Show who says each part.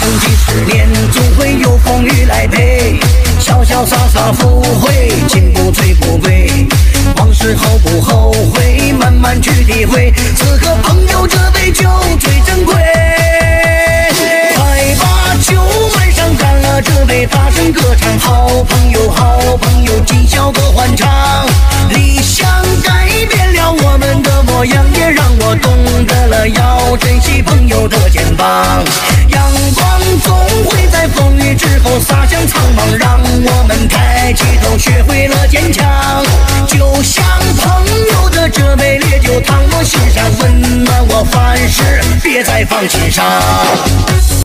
Speaker 1: 几十年，总会有风雨来陪。潇潇洒洒赴会，情不醉不归。往事后不后悔，慢慢去体会。此刻朋友这杯酒最珍贵。快把酒满上，干了这杯，大声歌唱。好朋友，好朋友，今宵多欢畅。理想改变了我们的模样，也让我懂得了要珍惜朋友的肩膀。阳光总会在风雨之后洒向苍茫，让我们抬起头，学会了坚强。就像朋友的这杯烈酒，烫我心上，温暖我凡事，别再放心上。